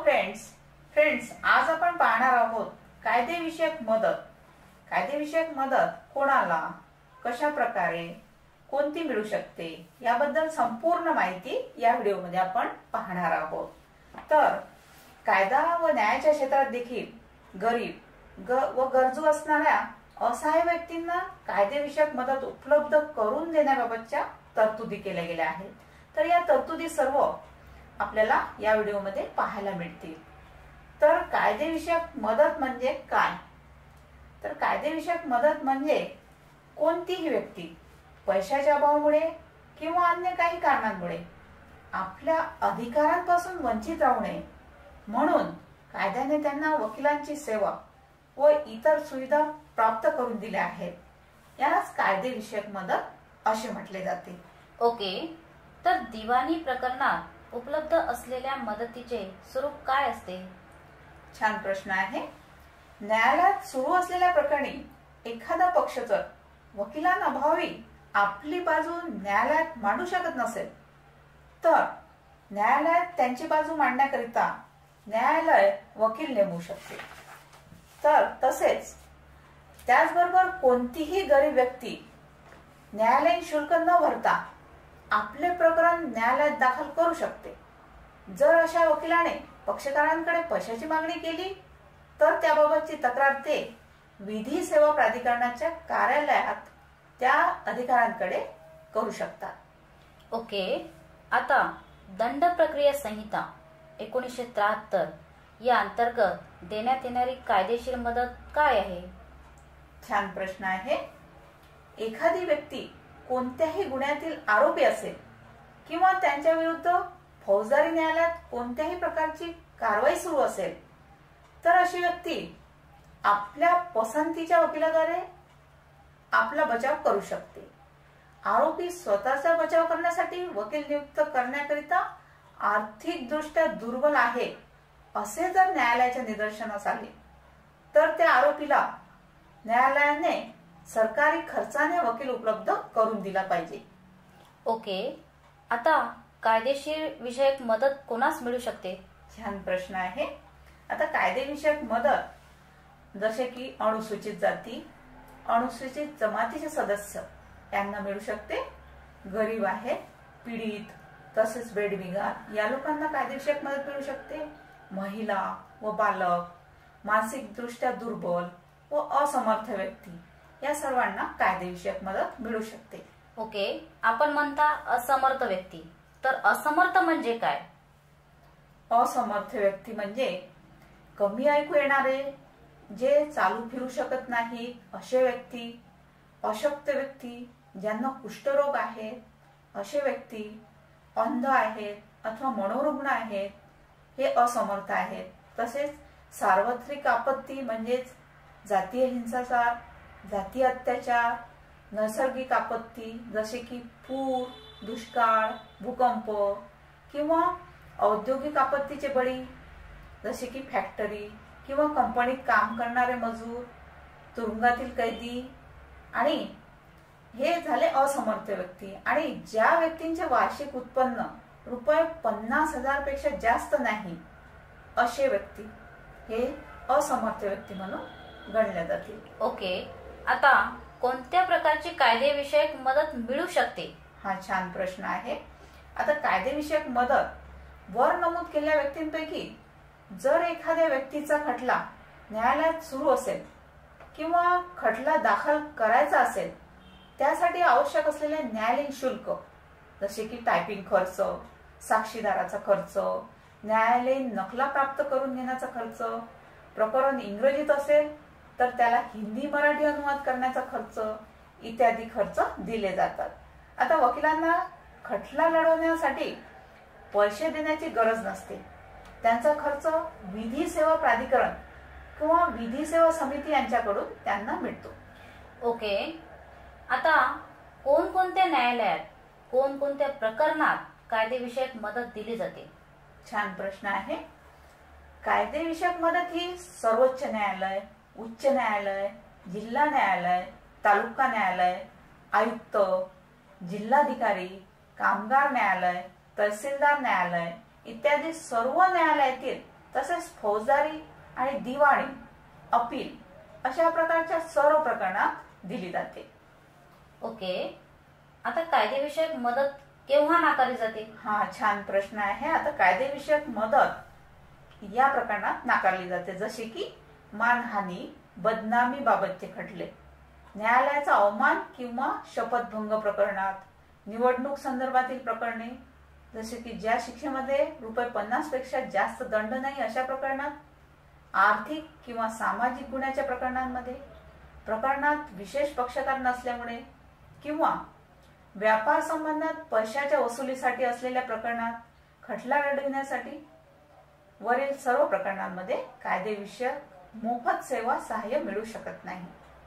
Friends आज आपण पाहणार आहोत कायदेविषयक मदत. कायदेविषयक मदत कोणाला, कशा प्रकारे, कोणती मिळू शकते याबद्दल संपूर्ण माहिती या व्हिडिओमध्ये आपण पाहणार आहोत. तर कायदा व न्यायाच्या क्षेत्रात देखील गरीब व गरजू असणाऱ्या असहाय्य व्यक्तींना कायदेविषयक मदत उपलब्ध करून देण्याबाबतच्या तरतुदी केल्या गेल्या आहेत. तर या तरतुदी सर्व आपल्याला या व्हिडिओमध्ये पाहायला मिळतील. तर कायदेविषयक मदत म्हणजे काय? तर कायदेविषयक मदत म्हणजे कोणतीही व्यक्ती पैशाच्या अभावामुळे किंवा अन्य काही कारणांमुळे आपल्या अधिकारांपासून वंचित राहू नये म्हणून कायद्याने त्यांना वकिलांची सेवा व इतर सुविधा प्राप्त करून दिल्या आहेत. यालाच कायदेविषयक मदत असे म्हटले जाते. ओके, तर दिवाणी प्रकरणात उपलब्ध असलेल्या मदतीचे स्वरूप काय असते? छान प्रश्न आहे. न्यायालयात सुरू असलेल्या प्रकरणी एखादा पक्ष जर वकिलांअभावी आपली बाजू न्यायालयात मांडू शकत नसेल तर न्यायालयात त्यांची बाजू मांडण्याकरिता न्यायालय वकील नेमू शकते. तर तसेच त्याचबरोबर कोणतीही गरीब व्यक्ती न्यायालयीन शुल्क न भरता आपले प्रकरण न्यायालयात दाखल करू शकते. जर अशा वकिलाने पक्षकारांकडे पैशाची मागणी केली तर त्याबाबतची तक्रार ते विधी सेवा प्राधिकरणाच्या कार्यालयात त्या अधिकाऱ्यांकडे करू शकतात. ओके, आता दंड प्रक्रिया संहिता 1973 या अंतर्गत देण्यात येणारी कायदेशीर मदत काय आहे? छान प्रश्न आहे. एखादी व्यक्ती कोणत्याही गुन्ह्यातील आरोपी असेल किंवा त्यांच्या विरुद्ध फौजदारी न्यायालयात कोणत्याही प्रकारची कारवाई सुरू असेल तर अशी व्यक्ती आपल्या पसंतीच्या वकिलाद्वारे आपला बचाव करू शकते. आरोपी स्वतःचा बचाव करण्यासाठी वकील नियुक्त करण्याकरिता आर्थिक दृष्ट्या दुर्बल आहे असे जर न्यायालयाच्या निदर्शनास आले तर त्या आरोपीला न्यायालयाने सरकारी खर्चाने वकील उपलब्ध करून दिला पाहिजे. ओके, आता कायदेशीर विषयक मदत कोणास मिळू शकते? छान प्रश्न आहे. आता कायदेविषयक मदत जसे की अनुसूचित जाती, अनुसूचित जमातीचे सदस्य यांना मिळू शकते. गरीब आहेत, पीडित तसेच बेडबिगार या लोकांना कायदेविषयक मदत मिळू शकते. महिला व बालक, मानसिक दृष्ट्या दुर्बल व असमर्थ व्यक्ती या सर्वांना कायदेविषयक मदत मिळू शकते. ओके, आपण म्हणता असमर्थ व्यक्ती, तर असमर्थ म्हणजे काय? असमर्थ व्यक्ती म्हणजे कमी ऐकू येणारे, जे चालू फिरू शकत नाही असे व्यक्ती, अशक्त व्यक्ती, ज्यांना कुष्ठरोग आहे असे व्यक्ती, अंध आहेत अथवा मनोरुग्ण आहेत, हे असमर्थ आहेत. तसेच सार्वत्रिक आपत्ती म्हणजेच जातीय हिंसाचार, जातीय अत्याचार, नैसर्गिक आपत्ती जसे की पूर, दुष्काळ, भूकंप किंवा औद्योगिक आपत्तीचे बळी जसे की फॅक्टरी किंवा कंपनीत काम करणारे मजूर, तुरुंगातील कैदी, आणि हे झाले असमर्थ व्यक्ती. आणि ज्या व्यक्तींचे वार्षिक उत्पन्न ₹50,000 पेक्षा जास्त नाही असे व्यक्ती हे असमर्थ व्यक्ती म्हणून गणले जातील. ओके, आता कोणत्या प्रकारची कायदेविषयक मदत मिळू शकते? हा छान प्रश्न आहे. आता कायदेविषयक मदत वर नमूद केलेल्या व्यक्तींपैकी जर एखाद्या व्यक्तीचा खटला न्यायालयात सुरू असेल किंवा खटला दाखल करायचा असेल त्यासाठी आवश्यक असलेले न्यायालयीन शुल्क जसे की टायपिंग खर्च, साक्षीदाराचा खर्च, न्यायालयीन नकला प्राप्त करून घेण्याचा खर्च, प्रकरण इंग्रजीत असेल तर त्याला हिंदी मराठी अनुवाद करण्याचा खर्च इत्यादी खर्च दिले जातात. आता वकिलांना खटला लढवण्यासाठी पैसे देण्याची गरज नसते. त्यांचा खर्च विधी सेवा प्राधिकरण किंवा विधी सेवा समिती यांच्याकडून त्यांना मिळतो. ओके, आता कोणकोणत्या न्यायालयात कोणकोणत्या प्रकरणात कायदेविषयक मदत दिली जाते? छान प्रश्न आहे. कायदेविषयक मदत ही सर्वोच्च न्यायालय, उच्च न्यायालय, जिल्हा न्यायालय, तालुका न्यायालय, आयुक्त, जिल्हाधिकारी, कामगार न्यायालय, तहसीलदार न्यायालय इत्यादी सर्व न्यायालयातील तसेच फौजदारी आणि दिवाणी अपील अशा प्रकारच्या सर्व प्रकरणात दिली जाते. ओके, आता कायदेविषयक मदत केव्हा नाकारली जाते? हा छान प्रश्न आहे. आता कायदेविषयक मदत या प्रकरणात नाकारली जाते, जसे की मानहानी, बदनामी बाबतचे खटले, न्यायालयाचा अवमान किंवा शपथभंग प्रकरणात, निवडणूक संदर्भातील प्रकरणे जसे की ज्या शिक्षेमध्ये ₹50 पेक्षा जास्त दंड नाही अशा प्रकरणात, आर्थिक किंवा सामाजिक गुन्ह्याच्या प्रकरणात विशेष पक्षकार नसल्यामुळे किंवा व्यापार संबंधात पैशाच्या वसुलीसाठी असलेल्या प्रकरणात खटला लढविण्यासाठी वरील सर्व प्रकरणांमध्ये कायदेविषयक मोफत सेवा सहाय्य मिळू शकत नाही.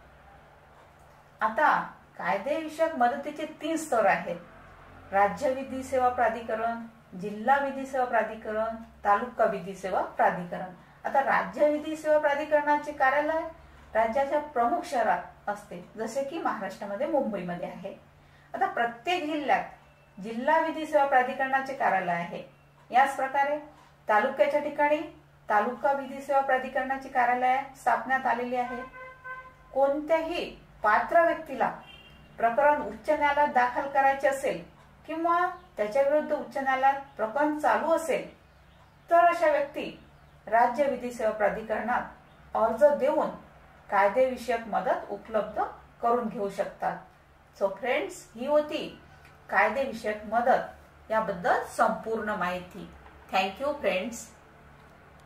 आता कायदेविषयक मदतीचे 3 स्तर आहेत. राज्य विधी सेवा प्राधिकरण, जिल्हा विधी सेवा प्राधिकरण, तालुका विधी सेवा प्राधिकरण. आता राज्य विधी सेवा प्राधिकरणाचे कार्यालय राज्याच्या प्रमुख शहरात असते, जसे की महाराष्ट्रामध्ये मुंबईमध्ये आहे. आता प्रत्येक जिल्ह्यात जिल्हा विधी सेवा प्राधिकरणाचे कार्यालय आहे. याच प्रकारे तालुक्याच्या ठिकाणी तालुका विधी सेवा प्राधिकरणाची कार्यालय स्थापण्यात आलेली आहे. कोणत्याही पात्र व्यक्तीला प्रकरण उच्च न्यायालयात दाखल करायचे असेल किंवा त्याच्या विरुद्ध उच्च न्यायालयात प्रकरण चालू असेल तर अशा व्यक्ती राज्य विधी सेवा प्राधिकरणात अर्ज देऊन कायदेविषयक मदत उपलब्ध करून घेऊ शकतात. सो फ्रेंड्स, ही होती कायदेविषयक मदत याबद्दल संपूर्ण माहिती. Thank you friends.